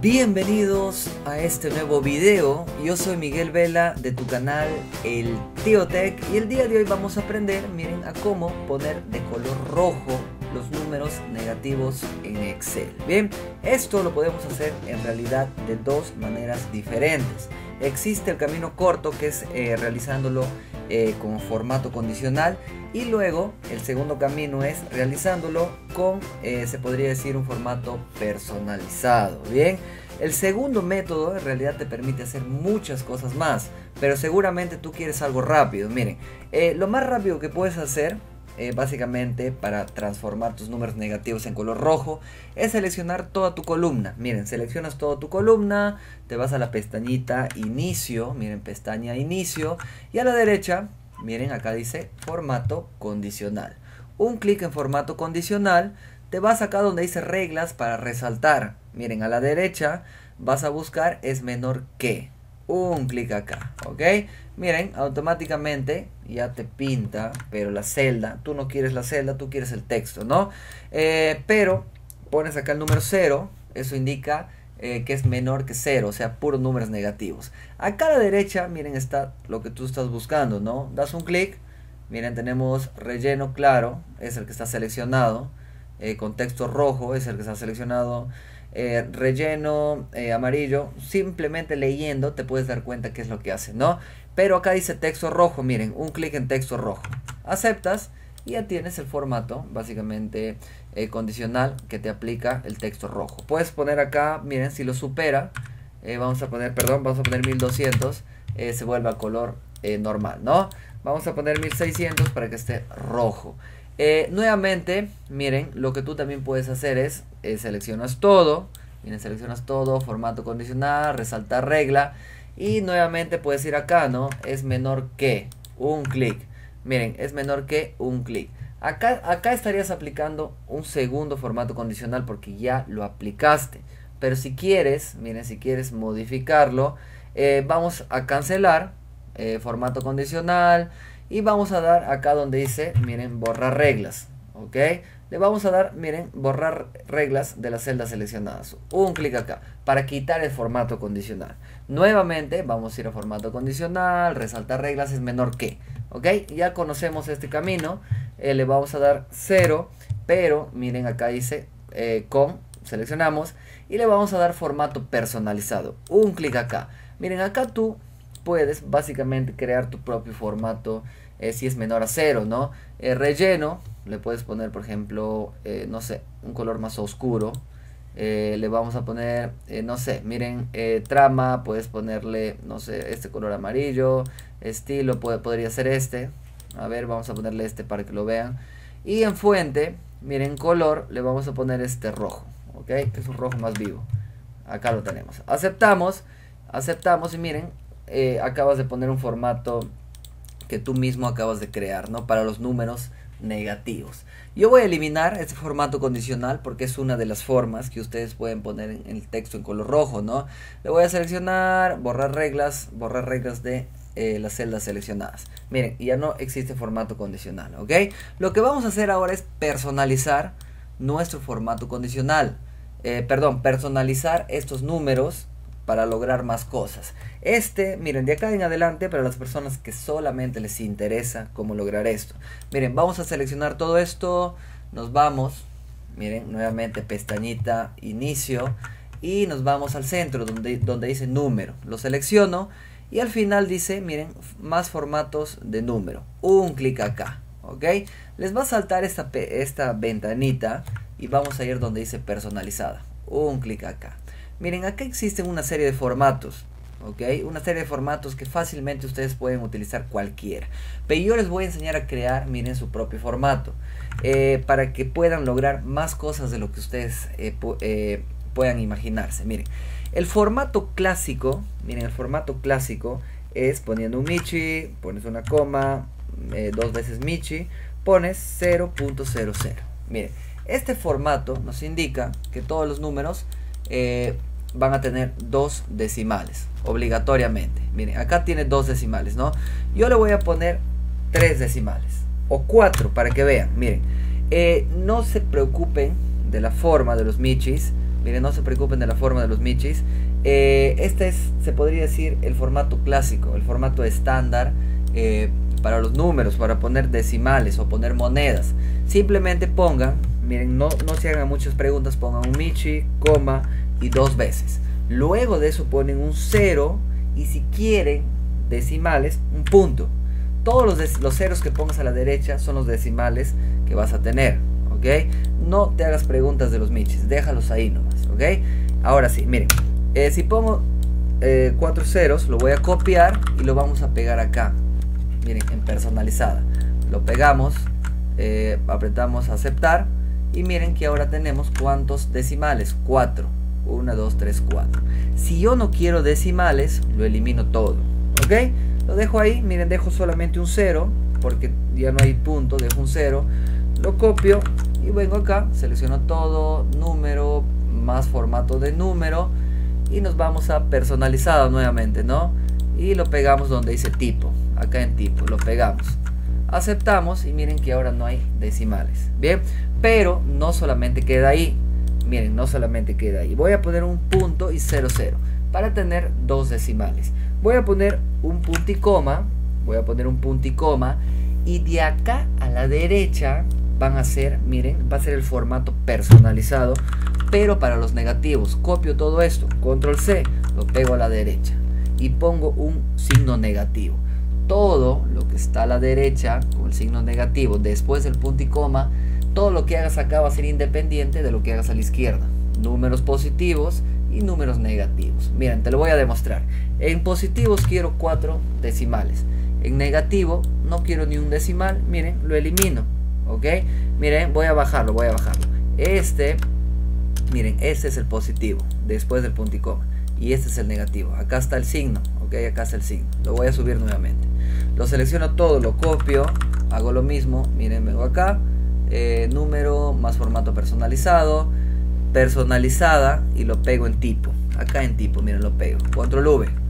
Bienvenidos a este nuevo video. Yo soy Miguel Vela de tu canal El Tío Tech y el día de hoy vamos a aprender, miren, a cómo poner de color rojo los números negativos en Excel. Bien, esto lo podemos hacer en realidad de dos maneras diferentes. Existe el camino corto, que es realizándolo con formato condicional, y luego el segundo camino es realizándolo con se podría decir un formato personalizado. Bien, el segundo método en realidad te permite hacer muchas cosas más, pero seguramente tú quieres algo rápido. Miren, lo más rápido que puedes hacer básicamente para transformar tus números negativos en color rojo es seleccionar toda tu columna. Miren, seleccionas toda tu columna, te vas a la pestañita inicio, miren, pestaña inicio, y a la derecha, miren, acá dice formato condicional. Un clic en formato condicional, te vas acá donde dice reglas para resaltar. Miren, a la derecha vas a buscar es menor que. Un clic acá, ok. Miren, automáticamente ya te pinta, pero la celda, tú no quieres la celda, tú quieres el texto, ¿no? Pero pones acá el número 0, eso indica que es menor que 0, o sea, puros números negativos. Acá a la derecha, miren, está lo que tú estás buscando, ¿no? Das un clic, miren, tenemos relleno claro, es el que está seleccionado, con texto rojo, es el que está seleccionado. Relleno amarillo, simplemente leyendo te puedes dar cuenta qué es lo que hace, ¿no? Pero acá dice texto rojo, miren, un clic en texto rojo, aceptas y ya tienes el formato básicamente condicional que te aplica el texto rojo. Puedes poner acá, miren, si lo supera, vamos a poner 1200, se vuelve a color normal, ¿no? Vamos a poner 1600 para que esté rojo. Nuevamente, miren, lo que tú también puedes hacer es seleccionas todo, miren, seleccionas todo, formato condicional, resaltar regla, y nuevamente puedes ir acá, ¿no? Es menor que un clic, miren, es menor que un clic. Acá estarías aplicando un segundo formato condicional porque ya lo aplicaste, pero si quieres, miren, si quieres modificarlo, vamos a cancelar formato condicional. Y vamos a dar acá donde dice, miren, borrar reglas, ¿ok? Le vamos a dar, miren, borrar reglas de las celdas seleccionadas. Un clic acá, para quitar el formato condicional. Nuevamente, vamos a ir a formato condicional, resaltar reglas es menor que, ¿ok? Ya conocemos este camino, le vamos a dar 0, pero miren, acá dice, seleccionamos, y le vamos a dar formato personalizado. Un clic acá. Miren, acá tú puedes básicamente crear tu propio formato si es menor a 0, ¿no? Relleno, le puedes poner, por ejemplo, no sé, un color más oscuro. Le vamos a poner, no sé, miren, trama, puedes ponerle, no sé, este color amarillo. Estilo, podría ser este. A ver, vamos a ponerle este para que lo vean. Y en fuente, miren, color, le vamos a poner este rojo, ¿ok? Que es un rojo más vivo. Acá lo tenemos. Aceptamos y miren, acabas de poner un formato que tú mismo acabas de crear, ¿no? Para los números negativos. Yo voy a eliminar este formato condicional porque es una de las formas que ustedes pueden poner en el texto en color rojo, ¿no? Le voy a seleccionar, borrar reglas de las celdas seleccionadas. Miren, ya no existe formato condicional, ¿ok? Lo que vamos a hacer ahora es personalizar nuestro formato condicional. Personalizar estos números para lograr más cosas. Miren, de acá en adelante, para las personas que solamente les interesa cómo lograr esto. Miren, vamos a seleccionar todo esto, nos vamos, miren, nuevamente pestañita inicio, y nos vamos al centro donde dice número. Lo selecciono y al final dice, miren, más formatos de número. Un clic acá, ¿ok? Les va a saltar esta ventanita y vamos a ir donde dice personalizada. Un clic acá. Miren, acá existen una serie de formatos, ¿ok? Una serie de formatos que fácilmente ustedes pueden utilizar cualquiera. Pero yo les voy a enseñar a crear, miren, su propio formato. Para que puedan lograr más cosas de lo que ustedes puedan imaginarse. Miren, el formato clásico, miren, el formato clásico es poniendo un Michi, pones una coma, 2 veces Michi, pones 0.00. Miren, este formato nos indica que todos los números van a tener 2 decimales obligatoriamente. Miren, acá tiene 2 decimales, ¿no? Yo le voy a poner 3 decimales o 4 para que vean. Miren, no se preocupen de la forma de los michis, Miren, no se preocupen de la forma de los michis. Este es, se podría decir, el formato clásico, el formato estándar para los números, para poner decimales o poner monedas. Simplemente pongan, miren, no se hagan muchas preguntas, pongan un michi, coma y 2 veces. Luego de eso ponen un 0 y si quieren decimales, un punto. Todos los ceros que pongas a la derecha son los decimales que vas a tener, ¿ok? No te hagas preguntas de los michis, déjalos ahí nomás, ¿ok? Ahora sí, miren, si pongo 4 ceros, lo voy a copiar y lo vamos a pegar acá. Miren, en personalizada. Lo pegamos, apretamos aceptar y miren que ahora tenemos ¿cuántos decimales? 4. 1, 2, 3, 4. Si yo no quiero decimales, lo elimino todo, ¿ok? Lo dejo ahí, miren, dejo solamente un 0 porque ya no hay punto, dejo un 0. Lo copio y vengo acá, selecciono todo, número, más formato de número y nos vamos a personalizado nuevamente, ¿no? Y lo pegamos donde dice tipo, acá en tipo, lo pegamos. Aceptamos y miren que ahora no hay decimales, ¿bien? Pero no solamente queda ahí, miren, no solamente queda ahí. Voy a poner un punto y 0, 0 para tener 2 decimales. Voy a poner un punto y coma, y de acá a la derecha van a ser, miren, va a ser el formato personalizado, pero para los negativos. Copio todo esto, control C, lo pego a la derecha y pongo un signo negativo. Todo lo que está a la derecha con el signo negativo después del punto y coma, todo lo que hagas acá va a ser independiente de lo que hagas a la izquierda. Números positivos y números negativos. Miren, te lo voy a demostrar. En positivos quiero 4 decimales. En negativo no quiero ni un decimal. Miren, lo elimino. ¿Ok? Miren, voy a bajarlo. Miren, este es el positivo después del punto y coma. Y este es el negativo. Acá está el signo. ¿Ok? Acá está el signo. Lo voy a subir nuevamente. Lo selecciono todo, lo copio. Hago lo mismo. Miren, vengo acá. Número más formato personalizado. Personalizada y lo pego en tipo. Acá en tipo, miren, lo pego. Control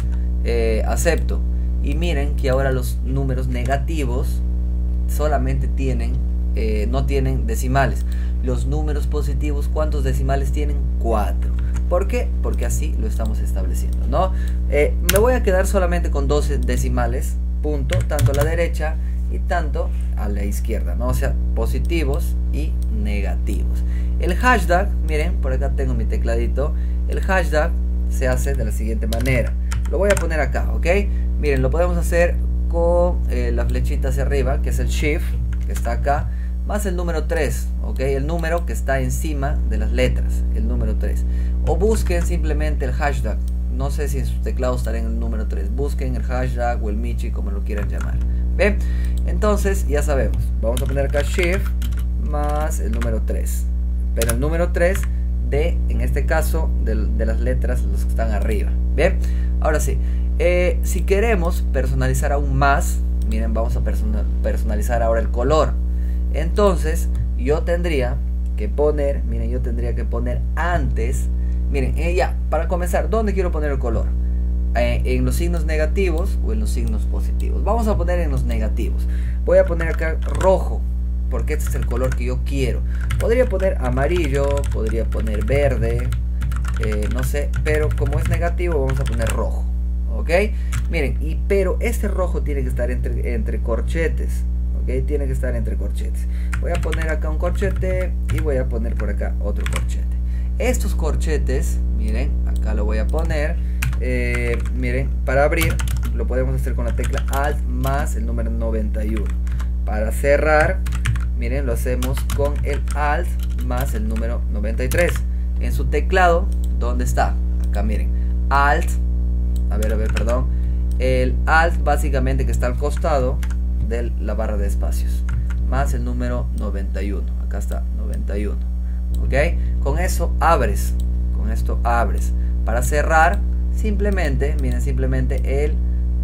V. Acepto. Y miren que ahora los números negativos solamente tienen, no tienen decimales. Los números positivos, ¿cuántos decimales tienen? 4. ¿Por qué? Porque así lo estamos estableciendo, ¿no? Me voy a quedar solamente con 12 decimales, punto, tanto a la derecha y tanto a la izquierda, ¿no? O sea, positivos y negativos. El hashtag, miren, por acá tengo mi tecladito. El hashtag se hace de la siguiente manera. Lo voy a poner acá, ¿ok? Miren, lo podemos hacer con la flechita hacia arriba, que es el shift, que está acá, más el número 3, ¿ok? El número que está encima de las letras, el número 3. O busquen simplemente el hashtag. No sé si en sus teclados estará en el número 3. Busquen el hashtag o el michi, como lo quieran llamar. ¿Ven? Entonces, ya sabemos. Vamos a poner acá shift más el número 3. Pero el número 3 de, en este caso, de las letras, los que están arriba. Bien, ahora sí, si queremos personalizar aún más, miren, vamos a personalizar ahora el color. Entonces, yo tendría que poner, miren, antes, miren, ya, para comenzar, ¿dónde quiero poner el color? En los signos negativos o en los signos positivos. Vamos a poner en los negativos. Voy a poner acá rojo, porque este es el color que yo quiero. Podría poner amarillo, podría poner verde, no sé, pero como es negativo vamos a poner rojo, ¿ok? Miren, pero este rojo tiene que estar entre corchetes, ¿ok? Tiene que estar entre corchetes. Voy a poner acá un corchete y voy a poner por acá otro corchete. Estos corchetes, miren, acá lo voy a poner, miren, para abrir lo podemos hacer con la tecla Alt más el número 91. Para cerrar, miren, lo hacemos con el Alt más el número 93. En su teclado, ¿dónde está? Acá, miren, Alt, perdón. El Alt básicamente que está al costado de la barra de espacios. Más el número 91. Acá está, 91. ¿Ok? Con eso abres. Con esto abres. Para cerrar, simplemente, miren, simplemente el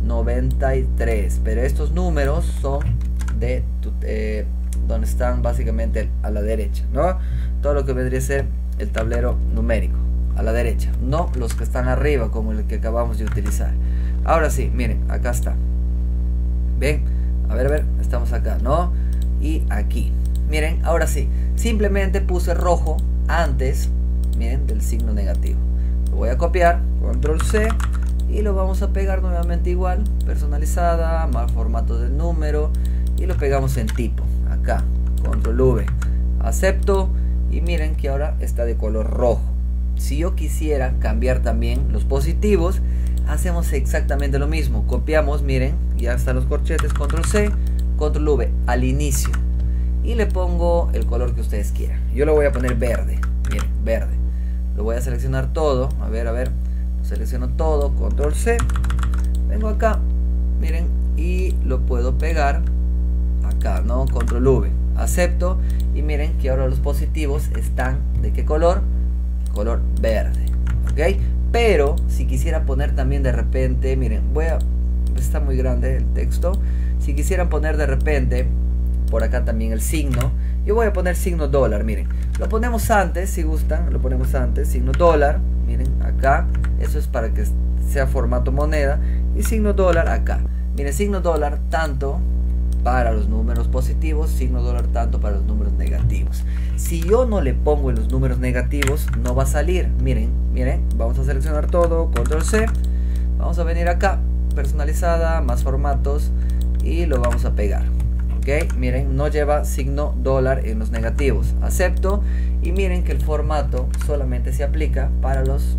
93. Pero estos números son de donde están básicamente a la derecha, ¿no? Todo lo que vendría a ser el tablero numérico a la derecha, no los que están arriba como el que acabamos de utilizar. Ahora sí, miren, acá está. Bien, a ver, estamos acá, ¿no? Y aquí, miren, ahora sí, simplemente puse rojo antes miren, del signo negativo. Lo voy a copiar, control C, y lo vamos a pegar nuevamente igual, personalizada, más formato del número, y lo pegamos en tipo, acá, control V, acepto, y miren que ahora está de color rojo. Si yo quisiera cambiar también los positivos, hacemos exactamente lo mismo, copiamos, miren, ya están los corchetes, control C, control V, al inicio, y le pongo el color que ustedes quieran. Yo lo voy a poner verde, miren, verde. Lo voy a seleccionar todo, a ver, lo selecciono todo, control C, vengo acá, miren, y lo puedo pegar acá, ¿no? Control V, acepto, y miren que ahora los positivos están, ¿de qué color? Color verde, ¿ok? Pero si quisiera poner también de repente, miren, está muy grande el texto, si quisieran poner de repente por acá también el signo, yo voy a poner signo dólar, miren, lo ponemos antes, si gustan, lo ponemos antes, signo dólar, miren, acá, eso es para que sea formato moneda, y signo dólar acá, miren, signo dólar tanto para los números positivos, signo dólar tanto para los números negativos. Si yo no le pongo en los números negativos, no va a salir, miren, vamos a seleccionar todo, control C, vamos a venir acá, personalizada, más formatos, y lo vamos a pegar. Ok, miren, no lleva signo dólar en los negativos, acepto, y miren que el formato solamente se aplica para los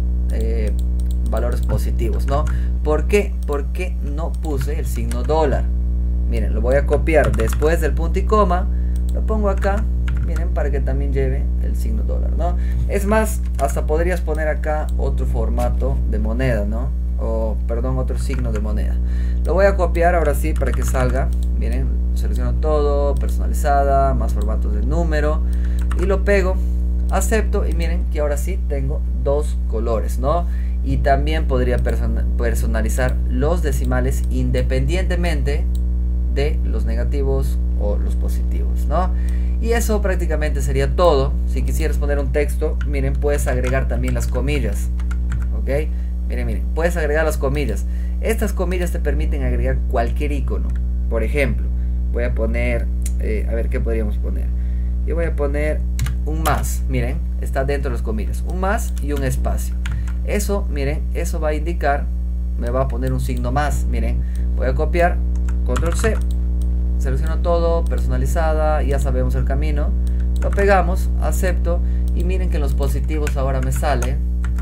valores positivos, ¿no? ¿Por qué? Porque no puse el signo dólar. Miren, lo voy a copiar después del punto y coma, lo pongo acá, miren, para que también lleve el signo dólar, ¿no? Es más, hasta podrías poner acá otro formato de moneda, ¿no? O, perdón, otro signo de moneda. Lo voy a copiar ahora sí para que salga, miren, selecciono todo, personalizada, más formatos del número, y lo pego, acepto, y miren que ahora sí tengo dos colores, ¿no? Y también podría personalizar los decimales independientemente de los negativos o los positivos, ¿no? Y eso prácticamente sería todo. Si quisieras poner un texto, miren, puedes agregar también las comillas, ¿ok? Miren, puedes agregar las comillas. Estas comillas te permiten agregar cualquier icono. Por ejemplo, voy a poner, a ver, ¿qué podríamos poner? Yo voy a poner un más, miren, está dentro de las comillas, un más y un espacio. Eso, miren, eso va a indicar, me va a poner un signo más, miren, voy a copiar, control C, selecciono todo, personalizada, ya sabemos el camino, lo pegamos, acepto, y miren que en los positivos ahora me sale,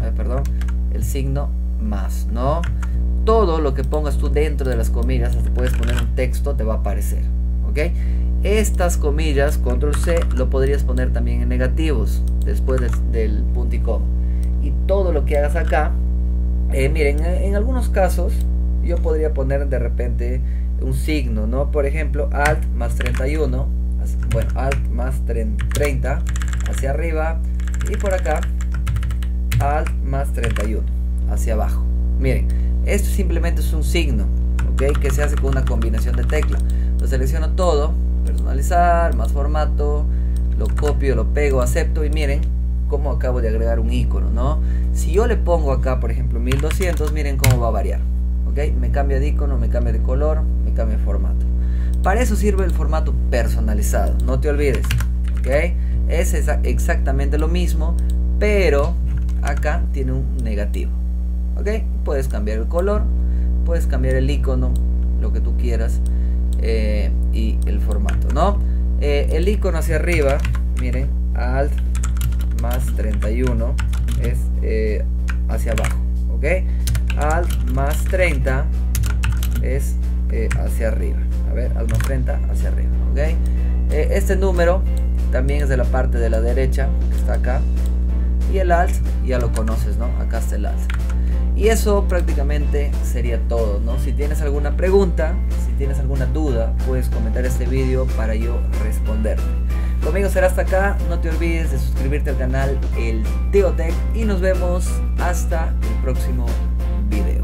el signo más, ¿no? Todo lo que pongas tú dentro de las comillas, hasta puedes poner un texto, te va a aparecer, ¿ok? Estas comillas, control C, lo podrías poner también en negativos, después del punto y coma. Y todo lo que hagas acá, miren, en algunos casos, yo podría poner de repente un signo, ¿no? Por ejemplo, Alt más 31, bueno, Alt más 30 hacia arriba, y por acá Alt más 31 hacia abajo. Miren, esto simplemente es un signo, ¿ok? Que se hace con una combinación de tecla. Lo selecciono todo, personalizar, más formato, lo copio, lo pego, acepto, y miren cómo acabo de agregar un icono, ¿no? Si yo le pongo acá, por ejemplo, 1200, miren cómo va a variar, ¿ok? Me cambia de icono, me cambia de color, me cambia de formato. Para eso sirve el formato personalizado, no te olvides, ¿ok? Es exactamente lo mismo, pero acá tiene un negativo, ¿ok? Puedes cambiar el color, puedes cambiar el icono, lo que tú quieras, y el formato, ¿no? El icono hacia arriba, miren, Alt más 31 es hacia abajo, ¿ok? Alt más 30 es hacia arriba, a ver, Alt más 30 hacia arriba, ¿ok? Este número también es de la parte de la derecha, que está acá, y el Alt ya lo conoces, ¿no? Acá está el Alt. Y eso prácticamente sería todo, ¿no? Si tienes alguna pregunta, si tienes alguna duda, puedes comentar este vídeo para yo responderte. Conmigo será hasta acá, no te olvides de suscribirte al canal El Teo Tech y nos vemos hasta el próximo video.